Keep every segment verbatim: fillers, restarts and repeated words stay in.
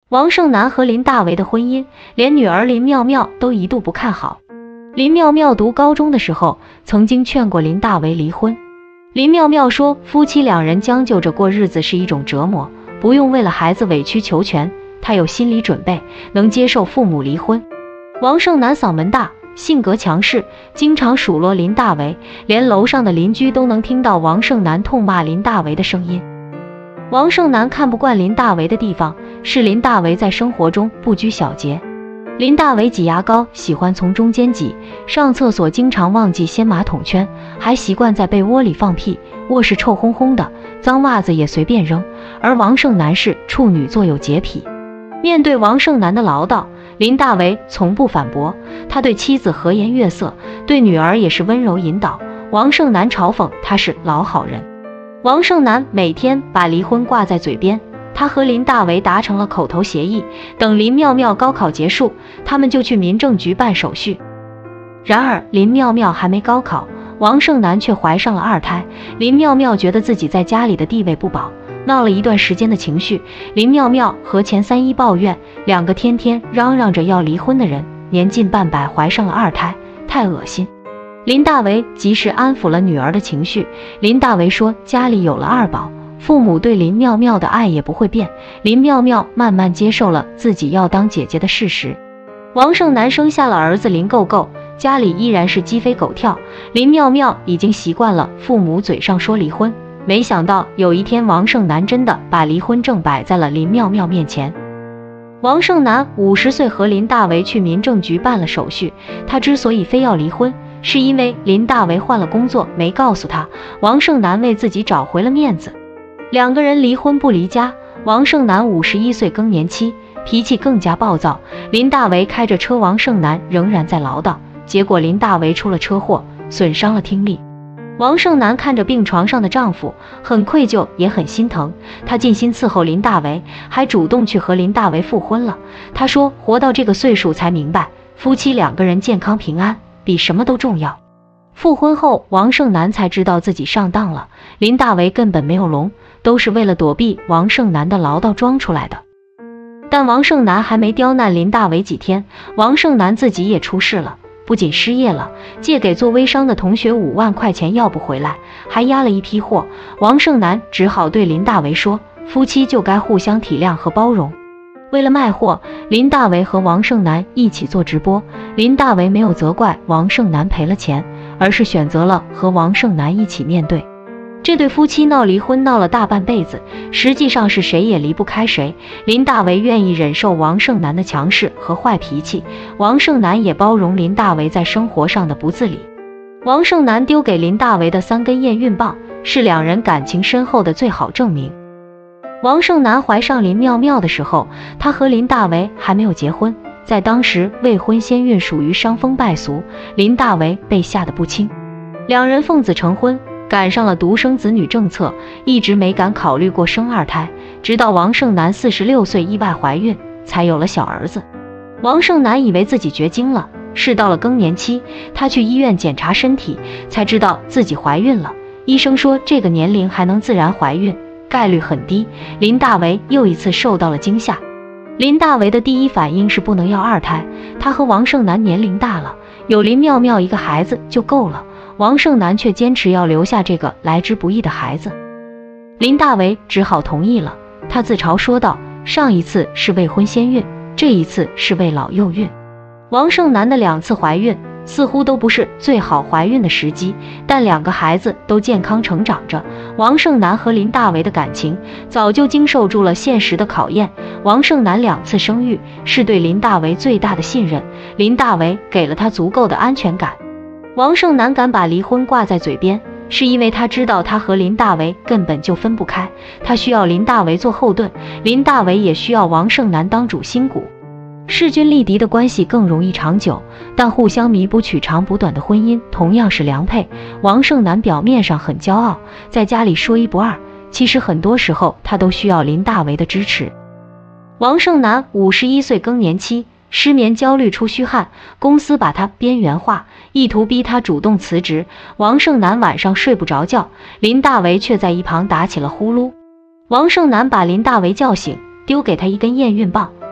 王胜男和林大为的婚姻，连女儿林妙妙都一度不看好。林妙妙读高中的时候，曾经劝过林大为离婚。林妙妙说，夫妻两人将就着过日子是一种折磨，不用为了孩子委曲求全，她有心理准备，能接受父母离婚。王胜男嗓门大，性格强势，经常数落林大为，连楼上的邻居都能听到王胜男痛骂林大为的声音。王胜男看不惯林大为的地方是林大为在生活中不拘小节。林大为挤牙膏喜欢从中间挤，上厕所经常忘记掀马桶圈，还习惯在被窝里放屁，卧室臭烘烘的，脏袜子也随便扔。而王胜男是处女座，有洁癖。面对王胜男的唠叨，林大为从不反驳，他对妻子和颜悦色，对女儿也是温柔引导。王胜男嘲讽他是老好人。王胜男每天把离婚挂在嘴边，他和林大为达成了口头协议，等林妙妙高考结束，他们就去民政局办手续。然而林妙妙还没高考，王胜男却怀上了二胎。林妙妙觉得自己在家里的地位不保，闹了一段时间的情绪。林妙妙和钱三一抱怨，两个天天嚷嚷着要离婚的人，年近半百怀上了二胎，太恶心。林大为及时安抚了女儿的情绪。林大为说，家里有了二宝，父母对林妙妙的爱也不会变。林妙妙慢慢接受了自己要当姐姐的事实。王胜男生下了儿子林够够，家里依然是鸡飞狗跳。林妙妙已经习惯了父母嘴上说离婚，没想到有一天王胜男真的把离婚证摆在了林妙妙面前。王胜男五十岁和林大为去民政局办了手续，他之所以非要离婚，是因为林大为换了工作没告诉他，王胜男为自己找回了面子。两个人离婚不离家。王胜男五十一岁更年期，脾气更加暴躁。林大为开着车，王胜男仍然在唠叨，结果林大为出了车祸，损伤了听力。王胜男看着病床上的丈夫，很愧疚也很心疼，她尽心伺候林大为，还主动去和林大为复婚了。她说，活到这个岁数才明白，夫妻两个人健康平安比什么都重要。复婚后，王胜男才知道自己上当了，林大为根本没有聋，都是为了躲避王胜男的唠叨装出来的。但王胜男还没刁难林大为几天，王胜男自己也出事了，不仅失业了，借给做微商的同学五万块钱要不回来，还压了一批货。王胜男只好对林大为说，夫妻就该互相体谅和包容。为了卖货，林大为和王胜男一起做直播。林大为没有责怪王胜男赔了钱，而是选择了和王胜男一起面对。这对夫妻闹离婚闹了大半辈子，实际上是谁也离不开谁。林大为愿意忍受王胜男的强势和坏脾气，王胜男也包容林大为在生活上的不自理。王胜男丢给林大为的三根验孕棒，是两人感情深厚的最好证明。王胜男怀上林妙妙的时候，他和林大为还没有结婚，在当时未婚先孕属于伤风败俗，林大为被吓得不轻。两人奉子成婚，赶上了独生子女政策，一直没敢考虑过生二胎，直到王胜男四十六岁意外怀孕，才有了小儿子。王胜男以为自己绝经了，是到了更年期，他去医院检查身体，才知道自己怀孕了。医生说这个年龄还能自然怀孕，概率很低。林大为又一次受到了惊吓。林大为的第一反应是不能要二胎，他和王胜男年龄大了，有林妙妙一个孩子就够了。王胜男却坚持要留下这个来之不易的孩子，林大为只好同意了。他自嘲说道，上一次是未婚先孕，这一次是未老幼孕。王胜男的两次怀孕似乎都不是最好怀孕的时机，但两个孩子都健康成长着。王胜男和林大为的感情早就经受住了现实的考验。王胜男两次生育是对林大为最大的信任，林大为给了他足够的安全感。王胜男敢把离婚挂在嘴边，是因为他知道他和林大为根本就分不开，他需要林大为做后盾，林大为也需要王胜男当主心骨。势均力敌的关系更容易长久，但互相弥补取长补短的婚姻同样是良配。王胜男表面上很骄傲，在家里说一不二，其实很多时候他都需要林大为的支持。王胜男五十一岁更年期，失眠焦虑出虚汗，公司把他边缘化，意图逼他主动辞职。王胜男晚上睡不着觉，林大为却在一旁打起了呼噜。王胜男把林大为叫醒，丢给他一根验孕棒，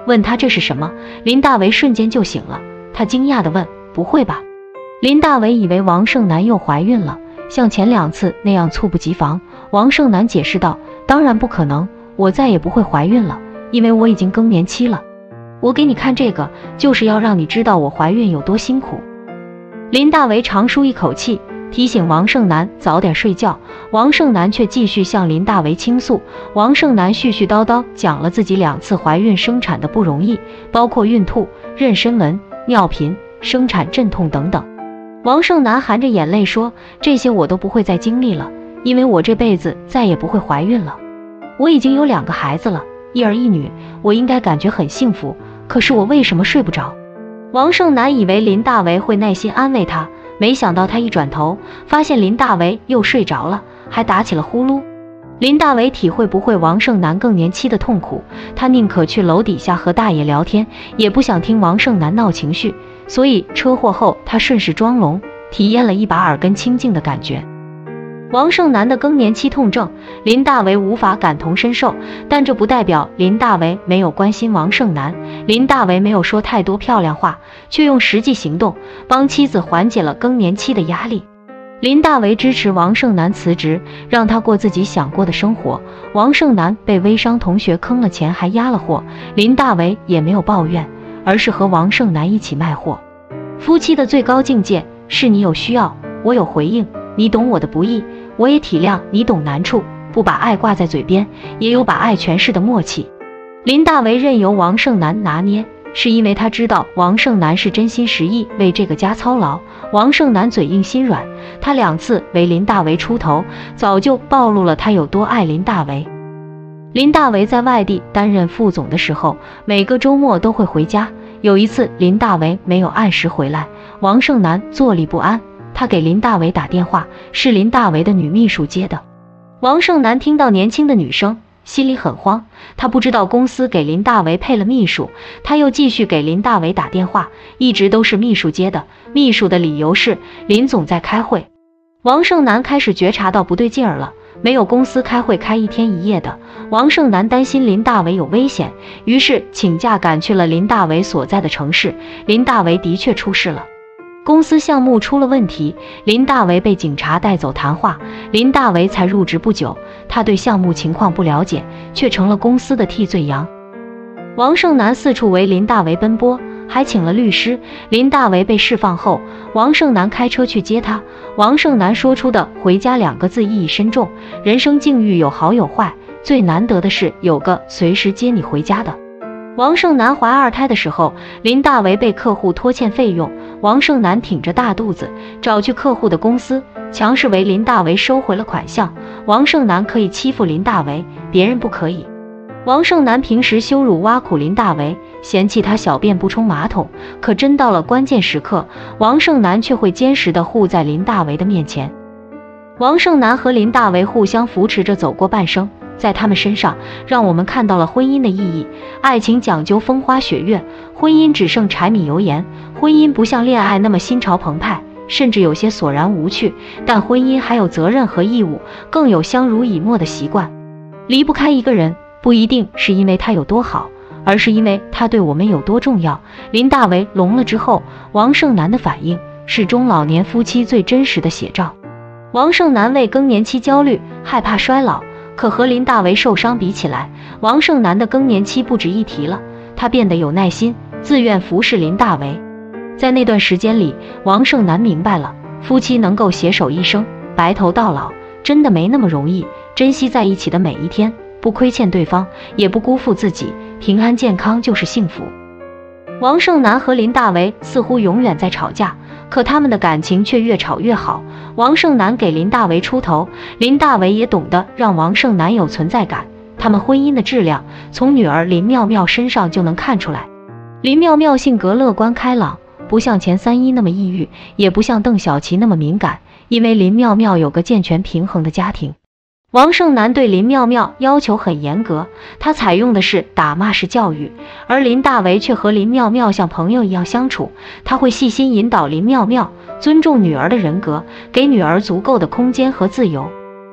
问他这是什么。林大为瞬间就醒了，他惊讶地问：不会吧？林大为以为王胜男又怀孕了，像前两次那样猝不及防。王胜男解释道：当然不可能，我再也不会怀孕了，因为我已经更年期了。我给你看这个，就是要让你知道我怀孕有多辛苦。林大为长舒一口气，提醒王胜男早点睡觉。王胜男却继续向林大为倾诉。王胜男絮絮叨叨讲了自己两次怀孕生产的不容易，包括孕吐、妊娠纹、尿频、生产阵痛等等。王胜男含着眼泪说：这些我都不会再经历了，因为我这辈子再也不会怀孕了。我已经有两个孩子了，一儿一女，我应该感觉很幸福，可是我为什么睡不着？王胜男以为林大为会耐心安慰他，没想到他一转头，发现林大为又睡着了，还打起了呼噜。林大为体会不会王胜男更年期的痛苦，他宁可去楼底下和大爷聊天，也不想听王胜男闹情绪，所以车祸后他顺势装聋，体验了一把耳根清净的感觉。王胜男的更年期痛症，林大为无法感同身受，但这不代表林大为没有关心王胜男。林大为没有说太多漂亮话，却用实际行动帮妻子缓解了更年期的压力。林大为支持王胜男辞职，让他过自己想过的生活。王胜男被微商同学坑了钱，还压了货，林大为也没有抱怨，而是和王胜男一起卖货。夫妻的最高境界是你有需要，我有回应，你懂我的不易，我也体谅你懂难处，不把爱挂在嘴边，也有把爱诠释的默契。林大为任由王胜男拿捏，是因为他知道王胜男是真心实意为这个家操劳。王胜男嘴硬心软，他两次为林大为出头，早就暴露了他有多爱林大为。林大为在外地担任副总的时候，每个周末都会回家。有一次林大为没有按时回来，王胜男坐立不安，他给林大为打电话，是林大为的女秘书接的。王胜男听到年轻的女声，心里很慌，他不知道公司给林大为配了秘书，他又继续给林大为打电话，一直都是秘书接的。秘书的理由是林总在开会。王胜男开始觉察到不对劲儿了，没有公司开会开一天一夜的。王胜男担心林大为有危险，于是请假赶去了林大为所在的城市。林大为的确出事了，公司项目出了问题，林大为被警察带走谈话。林大为才入职不久，他对项目情况不了解，却成了公司的替罪羊。王胜男四处为林大为奔波，还请了律师。林大为被释放后，王胜男开车去接他。王胜男说出的回家两个字意义深重，人生境遇有好有坏，最难得的是有个随时接你回家的。王胜男怀二胎的时候，林大为被客户拖欠费用，王胜男挺着大肚子找去客户的公司，强势为林大为收回了款项。王胜男可以欺负林大为，别人不可以。王胜男平时羞辱挖苦林大为，嫌弃他小便不冲马桶，可真到了关键时刻，王胜男却会坚实地护在林大为的面前。王胜男和林大为互相扶持着走过半生，在他们身上让我们看到了婚姻的意义。爱情讲究风花雪月，婚姻只剩柴米油盐。婚姻不像恋爱那么心潮澎湃，甚至有些索然无趣，但婚姻还有责任和义务，更有相濡以沫的习惯。离不开一个人，不一定是因为他有多好，而是因为他对我们有多重要。林大为聋了之后，王胜男的反应是中老年夫妻最真实的写照。王胜男为更年期焦虑，害怕衰老，可和林大为受伤比起来，王胜男的更年期不值一提了。他变得有耐心，自愿服侍林大为。在那段时间里，王胜男明白了，夫妻能够携手一生，白头到老，真的没那么容易。珍惜在一起的每一天，不亏欠对方，也不辜负自己，平安健康就是幸福。王胜男和林大为似乎永远在吵架，可他们的感情却越吵越好。王胜男给林大为出头，林大为也懂得让王胜男有存在感。他们婚姻的质量从女儿林妙妙身上就能看出来。林妙妙性格乐观开朗，不像钱三一那么抑郁，也不像邓小琪那么敏感，因为林妙妙有个健全平衡的家庭。王胜男对林妙妙要求很严格，他采用的是打骂式教育，而林大为却和林妙妙像朋友一样相处。他会细心引导林妙妙，尊重女儿的人格，给女儿足够的空间和自由。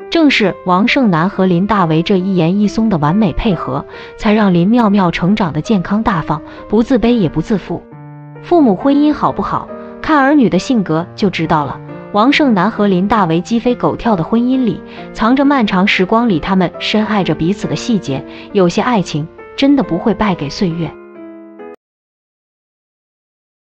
正是王胜男和林大为这一言一松的完美配合，才让林妙妙成长得健康大方，不自卑也不自负。父母婚姻好不好，看儿女的性格就知道了。王胜男和林大为鸡飞狗跳的婚姻里，藏着漫长时光里他们深爱着彼此的细节。有些爱情真的不会败给岁月。